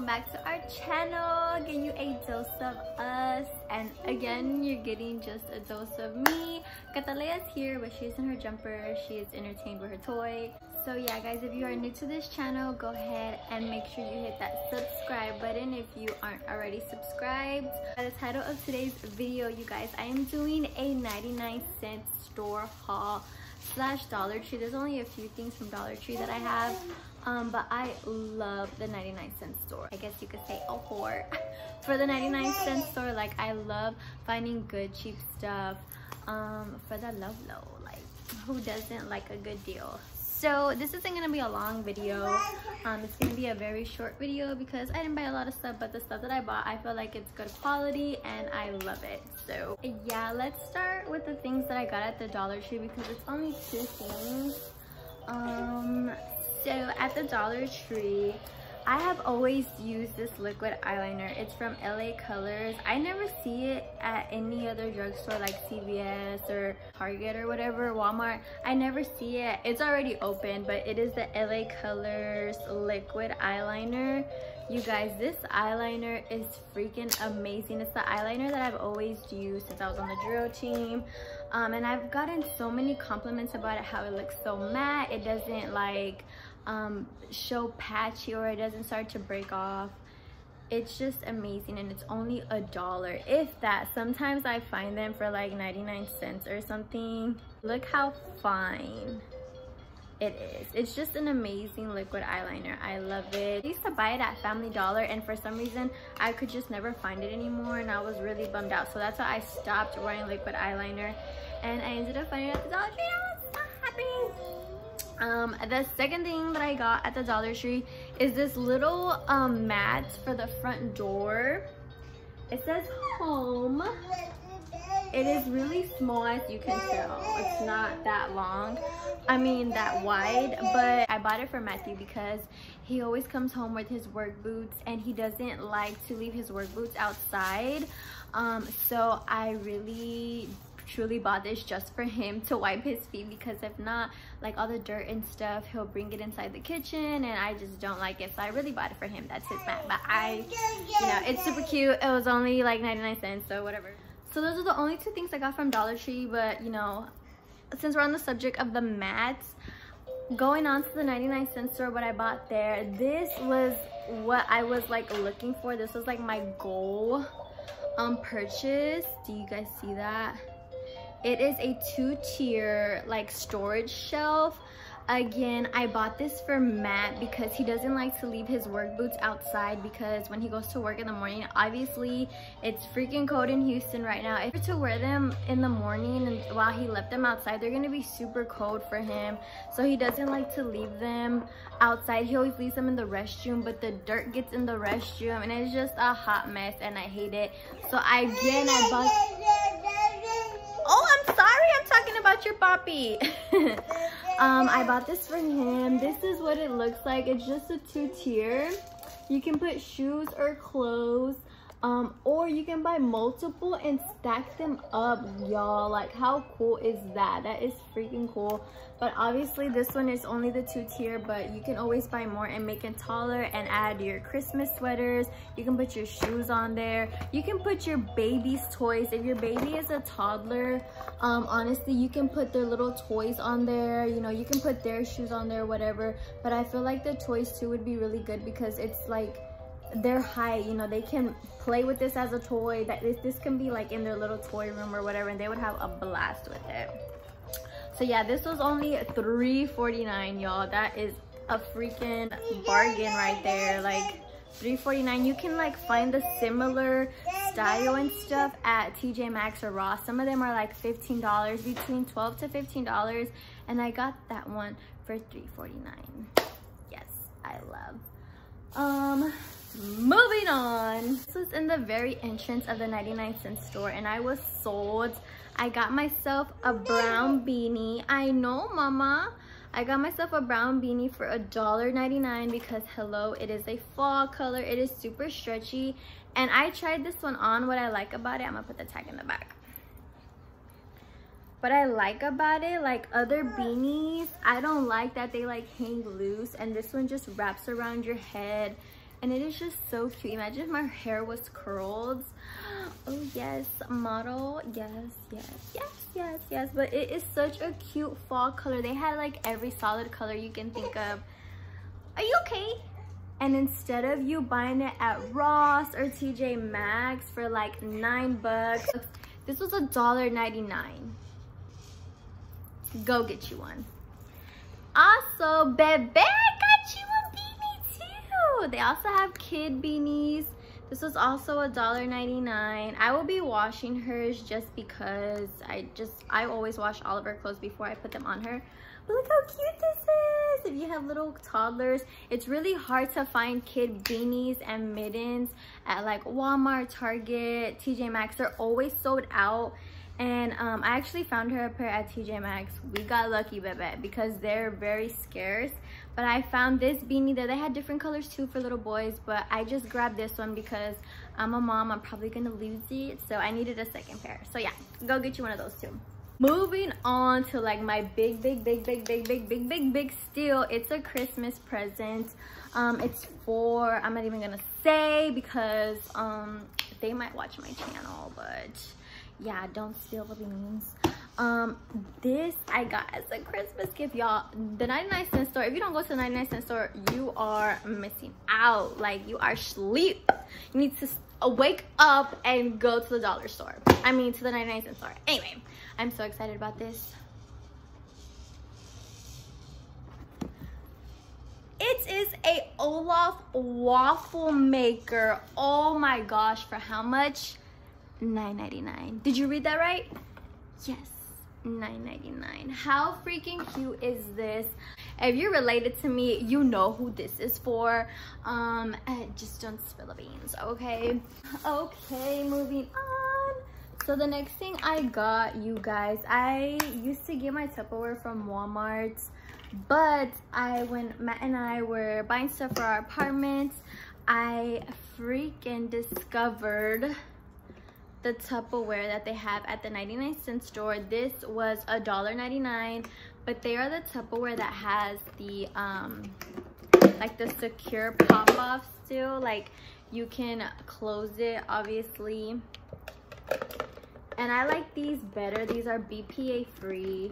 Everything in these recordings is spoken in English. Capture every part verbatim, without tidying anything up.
back to our channel, getting you a dose of us. And again, you're getting just a dose of me. Catalea's here, but she's in her jumper. She is entertained with her toy. So yeah guys, if you are new to this channel, go ahead and make sure you hit that subscribe button if you aren't already subscribed. By the title of today's video, you guys, I am doing a ninety-nine cent store haul slash Dollar Tree. There's only a few things from Dollar Tree that I have, um, but I love the ninety-nine cent store. I guess you could say a whore for the ninety-nine cent store. Like, I love finding good cheap stuff um, for the low low. Like, who doesn't like a good deal? So this isn't gonna be a long video. Um, it's gonna be a very short video because I didn't buy a lot of stuff, but the stuff that I bought, I feel like it's good quality and I love it. So yeah, let's start with the things that I got at the Dollar Tree because it's only two things. Um, so at the Dollar Tree, I have always used this liquid eyeliner. It's from L A Colors. I never see it at any other drugstore like C V S or Target or whatever, Walmart. I never see it. It's already open, but it is the L A Colors liquid eyeliner. You guys, this eyeliner is freaking amazing. It's the eyeliner that I've always used since I was on the drill team. Um, and I've gotten so many compliments about it, how it looks so matte. It doesn't like um show patchy, or it doesn't start to break off. It's just amazing, and it's only a dollar, if that. Sometimes I find them for like ninety-nine cents or something. Look how fine it is. It's just an amazing liquid eyeliner. I love it. I used to buy it at Family Dollar, and for some reason I could just never find it anymore, and I was really bummed out. So that's why I stopped wearing liquid eyeliner, and I ended up finding it at the Dollar Tree. I was so happy. Um, the second thing that I got at the Dollar Tree is this little um, mat for the front door. It says home. It is really small, as you can tell. It's not that long. I mean, that wide, but I bought it for Matthew because he always comes home with his work boots and he doesn't like to leave his work boots outside. Um, so I really truly bought this just for him to wipe his feet, because if not, like all the dirt and stuff, he'll bring it inside the kitchen and I just don't like it. So I really bought it for him. That's his mat. But I, you know, it's super cute. It was only like ninety-nine cents, so whatever. So those are the only two things I got from Dollar Tree. But you know, since we're on the subject of the mats, going on to the ninety-nine cent store, what I bought there, this was what I was like looking for. This was like my goal um purchase. Do you guys see that? It is a two-tier like storage shelf. Again, I bought this for Matt because he doesn't like to leave his work boots outside, because when he goes to work in the morning, obviously it's freaking cold in Houston right now. If to wear them in the morning and while he left them outside, they're gonna be super cold for him. So he doesn't like to leave them outside. He always leaves them in the restroom, but the dirt gets in the restroom and it's just a hot mess and I hate it. So I, again, I bought... Oh, I'm sorry, I'm talking about your poppy. um, I bought this for him. This is what it looks like. It's just a two-tier. You can put shoes or clothes, um, or you can buy multiple and stack them up, y'all. Like, how cool is that? That is freaking cool. But obviously this one is only the two-tier, but you can always buy more and make it taller and add your Christmas sweaters. You can put your shoes on there. You can put your baby's toys. If your baby is a toddler, um, honestly, you can put their little toys on there. You know, you can put their shoes on there, whatever. But I feel like the toys too would be really good because it's like their height. You know, they can play with this as a toy. That this, this can be like in their little toy room or whatever, and they would have a blast with it. So yeah, this was only three forty-nine, y'all. That is a freaking bargain right there. Like three forty-nine. You can like find the similar style and stuff at T J Maxx or Ross. Some of them are like fifteen dollars, between twelve to fifteen dollars, and I got that one for three forty-nine. Yes, I love. Um, moving on. This was in the very entrance of the ninety-nine cent store, and I was sold. I got myself a brown beanie. I know, mama. I got myself a brown beanie for a dollar ninety-nine because hello, it is a fall color. It is super stretchy, and I tried this one on. What I like about it, I'm gonna put the tag in the back. What I like about it, like other beanies, I don't like that they like hang loose, and this one just wraps around your head and it is just so cute. Imagine if my hair was curled. Oh yes, model. Yes, yes, yes, yes, yes. But it is such a cute fall color. They had like every solid color you can think of. Are you okay? And instead of you buying it at Ross or T J Maxx for like nine bucks, this was a dollar ninety-nine. Go get you one. Also, Bebe got you a beanie too. They also have kid beanies. This was also a dollar ninety-nine. I will be washing hers just because I just I always wash all of her clothes before I put them on her. But look how cute this is. If you have little toddlers, it's really hard to find kid beanies and mittens at like Walmart, Target, T J Maxx. They're always sold out. And um, I actually found her a pair at T J Maxx. We got lucky, Bebe, because they're very scarce. But I found this beanie there. They had different colors too for little boys, but I just grabbed this one because I'm a mom. I'm probably gonna lose it, so I needed a second pair. So yeah, go get you one of those too. Moving on to like my big, big, big, big, big, big, big, big, big steal. It's a Christmas present. Um, it's for, I'm not even gonna say because um, they might watch my channel, but yeah, don't steal the beans. Um, this I got as a Christmas gift, y'all. The ninety-nine cent store, if you don't go to the ninety-nine cent store, you are missing out. Like, you are asleep. You need to wake up and go to the dollar store. I mean, to the ninety-nine cent store. Anyway, I'm so excited about this. It is a Olaf waffle maker. Oh my gosh, for how much? nine ninety-nine. Did you read that right? Yes, nine ninety-nine. How freaking cute is this? If you're related to me, you know who this is for. Um, just don't spill the beans, okay? Okay, moving on. So the next thing I got, you guys, I used to get my Tupperware from Walmart, but I, when Matt and I were buying stuff for our apartment, I freaking discovered the Tupperware that they have at the ninety-nine cent store. This was a dollar ninety-nine, but they are the Tupperware that has the um like the secure pop-off still. Like, you can close it, obviously. And I like these better. These are B P A free.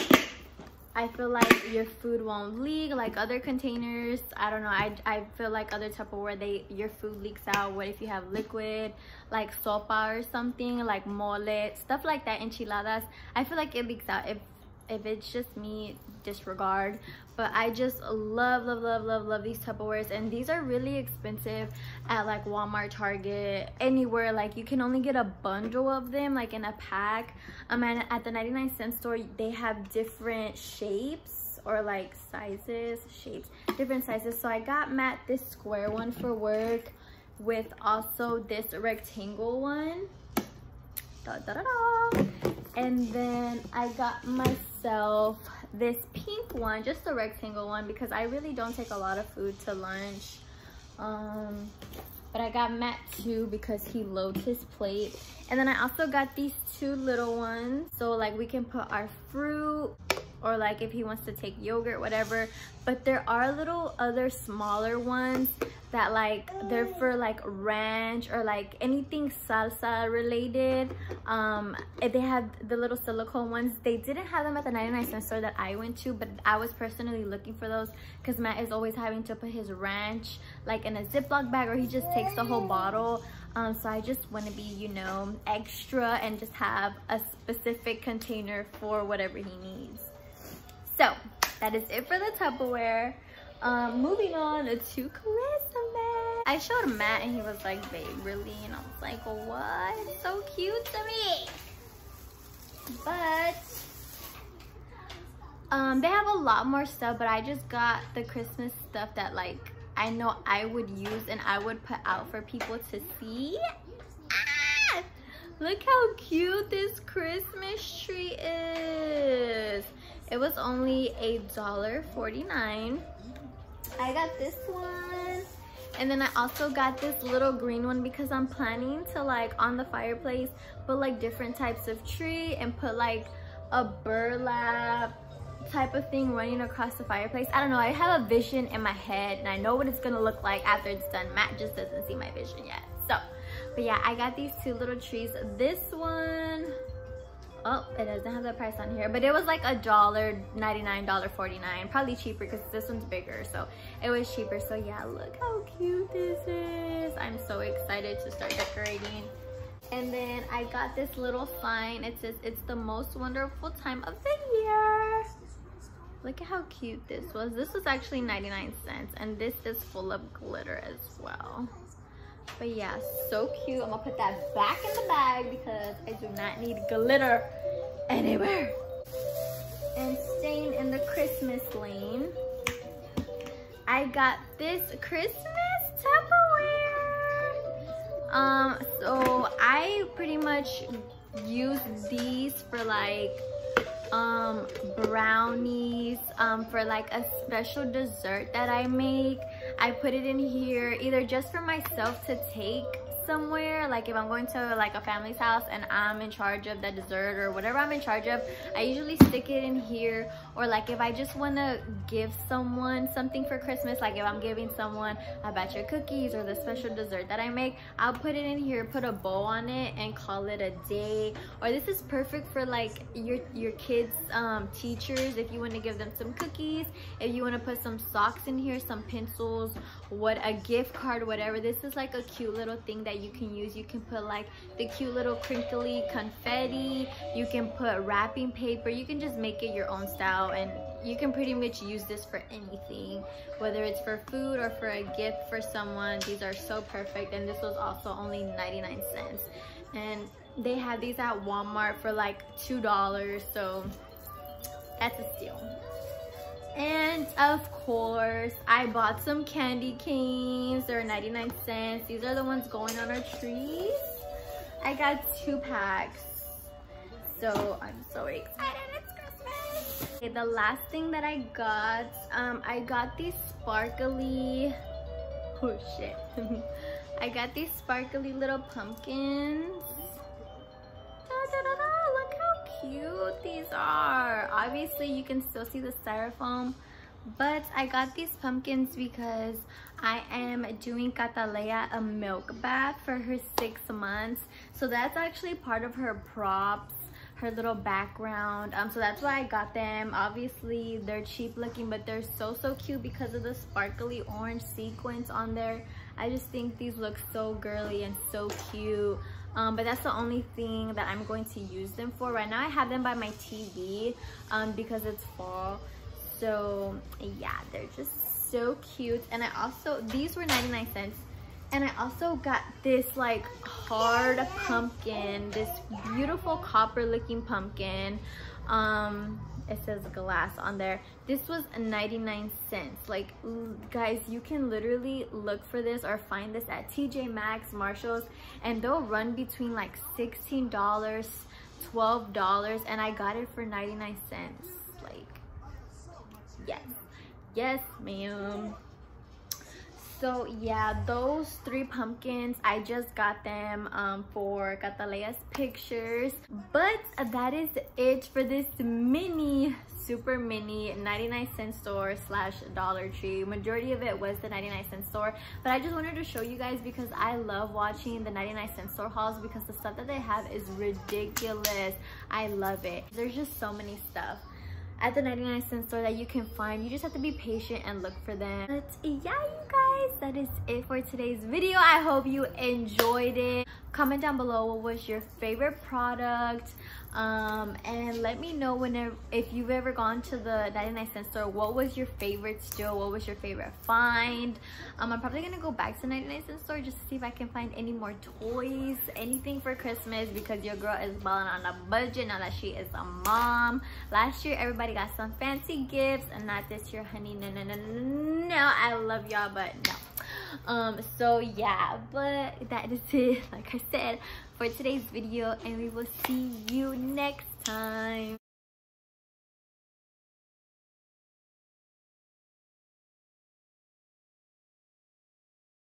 I feel like your food won't leak like other containers. I don't know. I, I feel like other Tupperware, they your food leaks out. What if you have liquid, like sopa or something, like mole, stuff like that, enchiladas. I feel like it leaks out. If if it's just me, disregard. But I just love, love, love, love, love these Tupperwares. And these are really expensive at like Walmart, Target, anywhere. Like, you can only get a bundle of them, like in a pack. Um, and at the ninety-nine cent store, they have different shapes or like sizes, shapes, different sizes. So I got Matt this square one for work with also this rectangle one. Da, da, da, da. And then I got myself this pink one, just a rectangle one, because I really don't take a lot of food to lunch. Um, but I got Matt two because he loads his plate. And then I also got these two little ones, so like we can put our fruit, or like if he wants to take yogurt, whatever. But there are little other smaller ones that like they're for like ranch or like anything salsa related. Um they have the little silicone ones. They didn't have them at the ninety-nine cent store that I went to, but I was personally looking for those because Matt is always having to put his ranch like in a Ziploc bag, or he just takes the whole bottle. Um so I just want to be, you know, extra and just have a specific container for whatever he needs. So that is it for the Tupperware. Um, moving on to Christmas. I showed Matt and he was like, babe, really? And I was like, what? It's so cute to me. But um, they have a lot more stuff, but I just got the Christmas stuff that like I know I would use and I would put out for people to see. Ah! Look how cute this Christmas tree is. It was only a dollar forty-nine. I got this one, and then I also got this little green one because I'm planning to like on the fireplace put like different types of tree and put like a burlap type of thing running across the fireplace. I don't know, I have a vision in my head and I know what it's gonna look like after it's done. Matt just doesn't see my vision yet. So, but yeah, I got these two little trees. This one, oh, it doesn't have the price on here, but it was like a dollar ninety-nine, dollar forty-nine, probably cheaper because this one's bigger, so it was cheaper. So yeah, look how cute this is. I'm so excited to start decorating. And then I got this little sign. It says, "It's the most wonderful time of the year." Look at how cute this was. This was actually ninety-nine cents, and this is full of glitter as well. But yeah, so cute. I'm gonna put that back in the bag because I do not need glitter anywhere. And staying in the Christmas lane, I got this Christmas Tupperware. Um, so I pretty much use these for like um brownies, um for like a special dessert that I make. I put it in here either just for myself to take somewhere, like if I'm going to like a family's house and I'm in charge of the dessert or whatever I'm in charge of, I usually stick it in here. Or like if I just want to give someone something for Christmas, like if I'm giving someone a batch of cookies or the special dessert that I make, I'll put it in here, put a bow on it and call it a day. Or this is perfect for like your your kids um teachers, if you want to give them some cookies, if you want to put some socks in here, some pencils, what a gift card, whatever. This is like a cute little thing that you can use. You can put like the cute little crinkly confetti, you can put wrapping paper, you can just make it your own style, and you can pretty much use this for anything, whether it's for food or for a gift for someone. These are so perfect, and this was also only ninety-nine cents, and they have these at Walmart for like two dollars, so that's a steal. And of course, I bought some candy canes. They're ninety-nine cents. These are the ones going on our trees. I got two packs, so I'm so excited. It's Christmas. Okay, the last thing that I got, um, I got these sparkly, oh shit. I got these sparkly little pumpkins. Da, da, da, da. Look how cute these are. Obviously you can still see the styrofoam, but I got these pumpkins because I am doing Catalea a milk bath for her six months. So that's actually part of her props, her little background. Um, so that's why I got them. Obviously they're cheap looking, but they're so so cute because of the sparkly orange sequins on there. I just think these look so girly and so cute. Um, but that's the only thing that I'm going to use them for. Right now I have them by my T V um, because it's fall. So yeah, they're just so cute. And I also, these were ninety-nine cents. And I also got this like hard pumpkin, this beautiful copper looking pumpkin. Um, it says glass on there. This was ninety-nine cents. Like guys, you can literally look for this or find this at T J Maxx, Marshalls, and they'll run between like sixteen dollars, twelve dollars, and I got it for ninety-nine cents. Like, yes, yes ma'am. So yeah, those three pumpkins, I just got them um, for Catalea's pictures. But that is it for this mini, super mini ninety-nine cent store slash Dollar Tree. Majority of it was the ninety-nine cent store, but I just wanted to show you guys because I love watching the ninety-nine cent store hauls because the stuff that they have is ridiculous. I love it. There's just so many stuff at the ninety-nine cent store that you can find. You just have to be patient and look for them. But yeah, you guys, that is it for today's video. I hope you enjoyed it. Comment down below what was your favorite product, um and let me know whenever, if you've ever gone to the ninety-nine cent store, what was your favorite steal, what was your favorite find. um I'm probably gonna go back to ninety-nine cent store just to see if I can find any more toys, anything for Christmas, because your girl is balling on a budget now that she is a mom. Last year everybody got some fancy gifts, and not this year, honey. No no no no no, I love y'all, but no. Um so yeah, but that is it, like I said, for today's video, and we will see you next time.